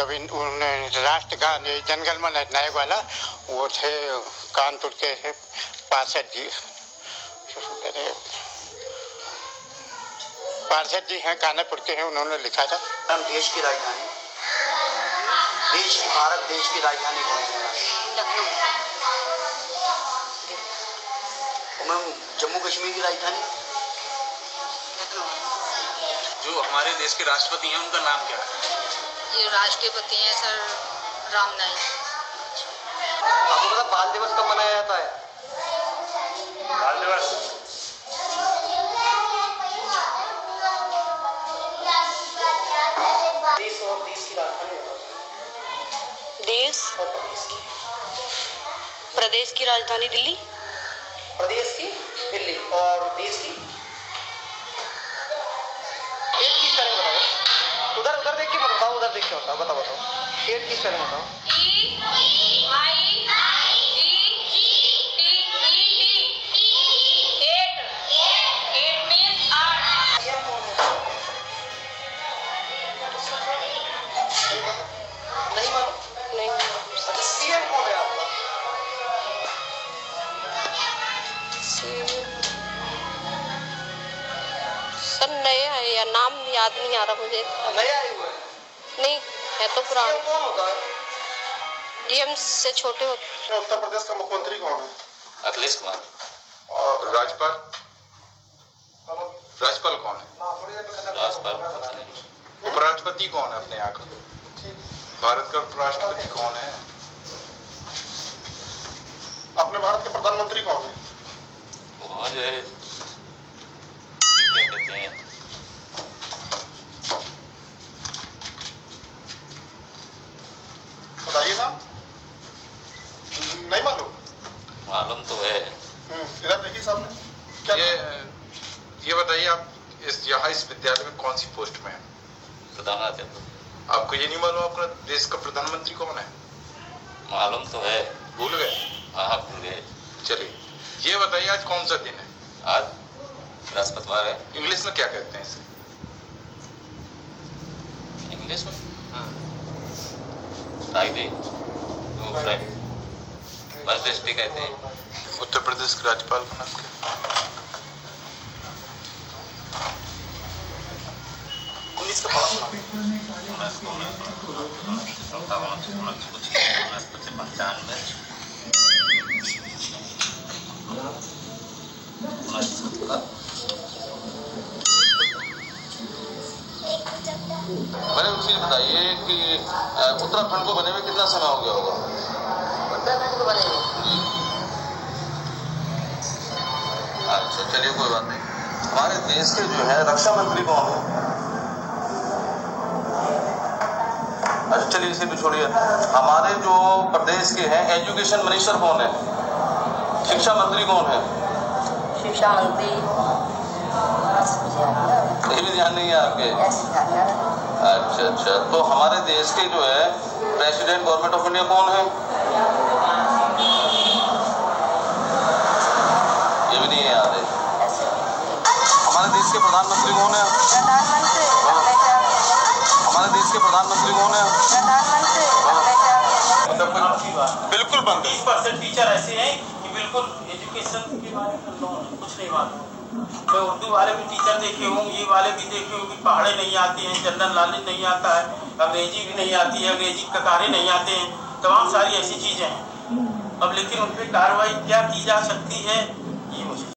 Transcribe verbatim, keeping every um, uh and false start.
रविंद्र राष्ट्रगान जनगण मन नायक वाला वो थे कानपुर के पार्षद जी, पार्षद जी हैं कानपुर के हैं, उन्होंने लिखा था। मैम देश की राजधानी, देश की भारत देश की राजधानी कौन सी है? लखनऊ। मैम जम्मू कश्मीर की राजधानी? जो हमारे देश के राष्ट्रपति हैं उनका नाम क्या है? ये राष्ट्रपति हैं सर राम नाईक। आपको पता बाल दिवस कब मनाया जाता है? बाल दिवस देश और देश की राजधानी, देश और प्रदेश की प्रदेश की राजधानी दिल्ली। प्रदेश की दिल्ली और देश की पेट किस तरह बताओ? उधर उधर देख के मत बताओ, उधर देख के बताओ, बताओ बताओ पेट किस तरह बताओ? E I E T E T eight eight means आठ। नहीं मालूम? नहीं अच्छा सीएम कौन है आपका? सर नए है या नाम याद नहीं आ रहा मुझे। नया आए हुए हैं? नहीं है तो पुराना। सीएम कौन होता है? डीएम से छोटे होते। उत्तर प्रदेश का मुख्यमंत्री कौन है? अखिलेश कुमार। और राज्यपाल राज्यपाल कौन है? राज्यपाल उपराष्ट्रपति कौन है अपने यहाँ का? भारत का उपराष्ट्रपति कौन है? अपने भारत के प्रधानमंत्री कौन है? वो जो है क्या कहते हैं, बताइए ना, नहीं मालूम? मालूम तो है। इधर देखिए सामने क्या ये ये बताइए आप इस यहाँ इस विद्यालय में कौन सी पोस्ट में है? प्रधानाचार्य। आपको ये नहीं मालूम आपका देश का प्रधानमंत्री कौन है? मालूम तो है। भूल गए? हाँ भूल गए। चलिए ये बताइए आज कौन सा दिन है? आज बृहस्पतिवार है। इंग्लिश में क्या कहते हैं इसे? इंग्लिश में फ्राइडे, फ्राइडे बर्थडे डे कहते हैं। उत्तर प्रदेश के राज्यपाल का नाम क्या है? उन्नीस का पास मैंने एक चीज बताइए कि उत्तराखंड को बने हुए कितना समय हो गया होगा? उत्तराखंड को बने अच्छा चलिए कोई बात नहीं। हमारे देश के जो है रक्षा मंत्री कौन है? अच्छा चलिए इसे भी छोड़िए। हमारे जो प्रदेश के हैं एजुकेशन मिनिस्टर कौन है? शिक्षा मंत्री कौन है? शिक्षा मंत्री ये भी ध्यान नहीं है आपके? अच्छा अच्छा तो हमारे देश के जो है प्रेसिडेंट गवर्नमेंट ऑफ इंडिया कौन है? ये भी नहीं है याद है। हमारे देश के प्रधानमंत्री कौन है? हमारे देश के प्रधानमंत्री कौन है? बिल्कुल बंद। बीस परसेंट टीचर ऐसे हैं कि बिल्कुल एजुकेशन के बारे में कुछ नहीं मालूम। मैं उर्दू वाले भी टीचर देखे हूँ, ये वाले भी देखे हूँ कि पहाड़े नहीं आती हैं, जनरल नॉलेज नहीं आता है, अंग्रेजी भी नहीं आती है, अंग्रेजी ककारे नहीं आते हैं, तमाम सारी ऐसी चीजें हैं। अब लेकिन उन पर कार्रवाई क्या की जा सकती है ये मुझे